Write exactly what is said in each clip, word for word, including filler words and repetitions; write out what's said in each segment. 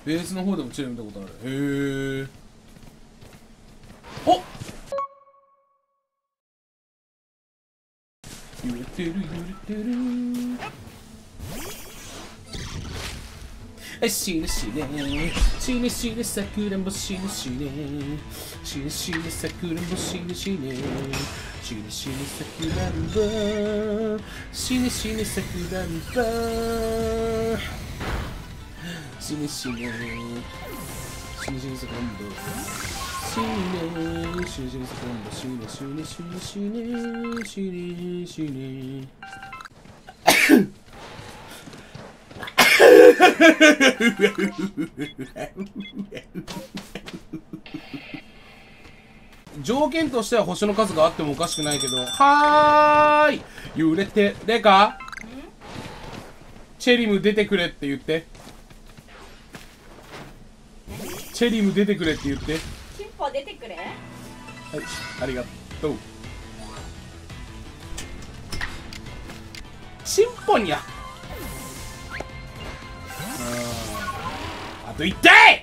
ベースの方でもチェリー見たことある。へえ。おっ、揺れてる揺れてる。しねしねしねしねさくらんぼしねしねしねしねさくらんぼしねしねしねしねさくらんぼしねしねさくらんぼしねしねしねしねさくらんぼしねしねしねさくらんぼしねしねしねしねしねしね条件としては星の数があってもおかしくないけど、はーい、揺れて、レカチェリム出てくれって言って。チェリム出てくれって言って。 チンポ出てくれ。はい、 ありがとう。チンポにゃ。あといってい。え、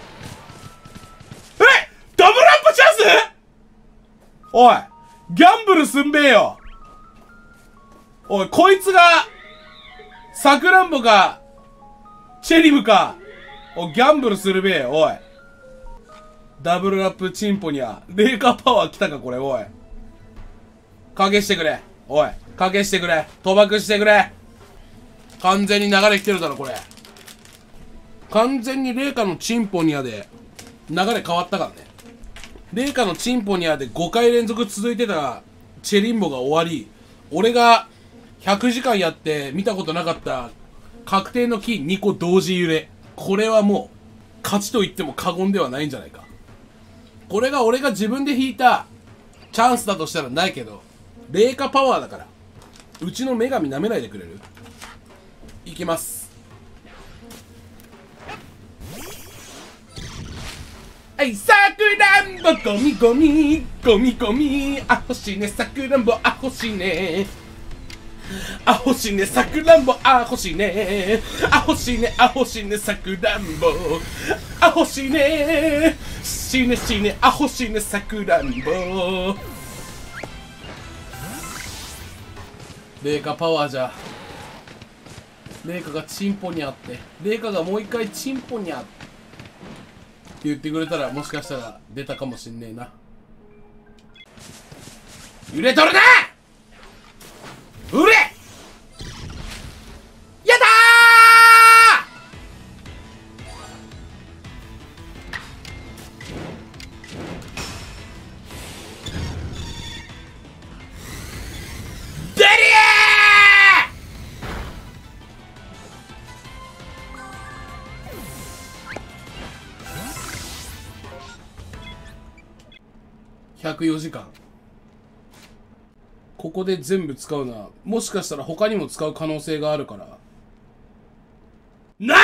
ダブルアップチャンス。おい、ギャンブルすんべえよ。おい、こいつがさくらんぼかチェリムか。おい、ギャンブルするべえ。おい、ダブルアップチンポにゃ。レーカーパワー来たかこれ。おい、影してくれ。おい、影してくれ。賭博してくれ。完全に流れ来てるだろこれ。完全にレイカのチンポニアで流れ変わったからね。レイカのチンポニアでごかい連続続いてたチェリンボが終わり、俺がひゃくじかんやって見たことなかった確定のキーにこ同時揺れ。これはもう勝ちと言っても過言ではないんじゃないか。これが俺が自分で引いたチャンスだとしたらないけど、レイカパワーだからうちの女神舐めないでくれる？いきます。はい、さくらんぼゴミゴミゴミゴミ、あほしねさくらんぼあほしねあほしねさくらんぼあほしねあほしねあほしねさくらんぼあほしねしねしねあほしねさくらんぼ。レイカパワーじゃ。レイカがチンポにあって、レイカがもう一回チンポにあって言ってくれたら、もしかしたら出たかもしんねえな。揺れとるな。売れ。やったー。デリーひゃくよじかん。ここで全部使うのはもしかしたら他にも使う可能性があるから。なに？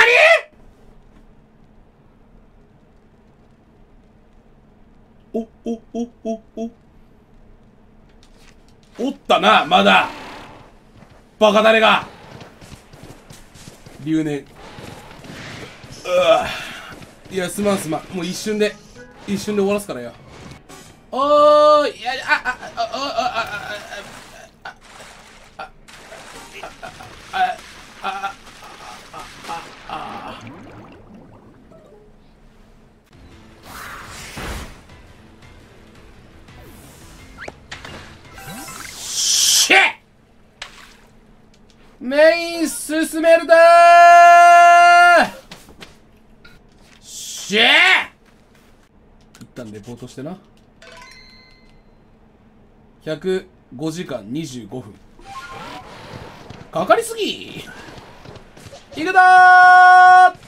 おおおおおおったな。まだバカ誰が留年。うわ、いやすまんすまん、もう一瞬で一瞬で終わらすからよ。おーい、や、あ、あ、あ、あ、あ、あ、あ、あ、あ、あ、シェッメイン進めるだー。シェッ一旦レポートしてな。ひゃくごじかんにじゅうごふんかかりすぎ。いくぞー。